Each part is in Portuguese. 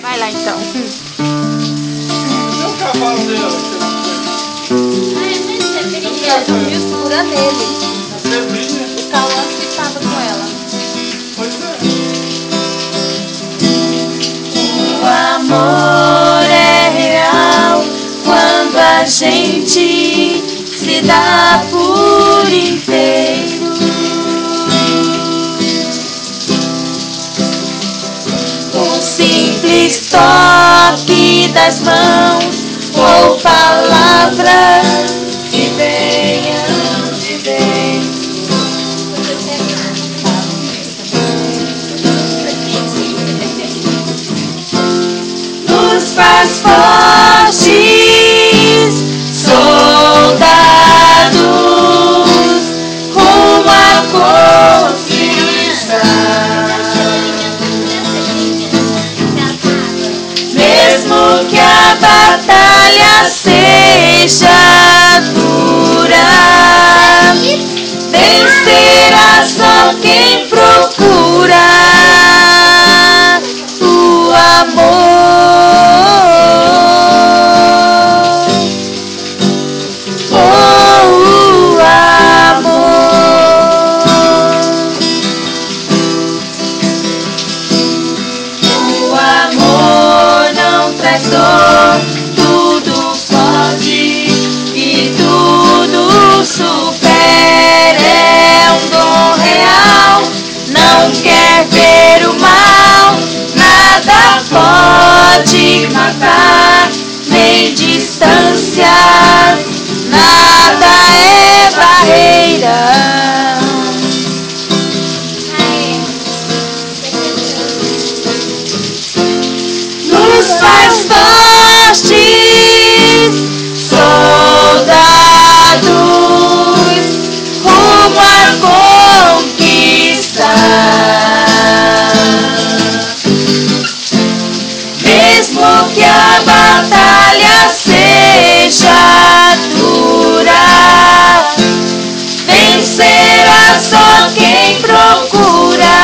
Vai lá então. Cadê o cavalo dela? Dormiu segura nele. A Cebrinha? O Cauã que estava com ela. Pois é. O amor é real quando a gente se dá por inteiro. Um simples toque das mãos ou palavras que venham de dentro nos faz fortes, soldados rumo à conquista. Mesmo que a batalha seja dura, vencerá só quem procura o amor. Oh, o amor. O amor não traz dor, tudo pode e tudo supera. É um dom real, não quer ver o mal, nada pode matar, nem distância, nada é barreira. Nos faz fortes, soldados rumo à conquista. Mesmo que a batalha seja dura, vencerá só quem procura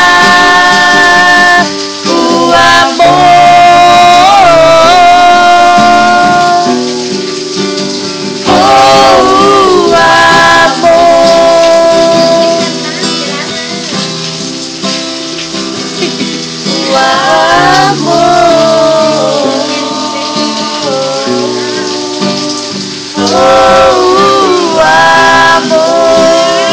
o amor. Oh, o amor. O amor. Oh, o amor.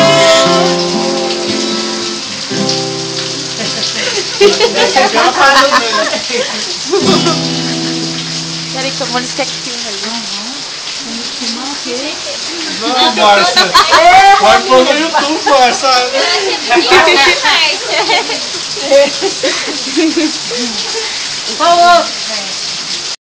Peraí que eu vou nesse aqui ali. Não, Márcia. Vai pôr no YouTube, Márcia. Qual outro?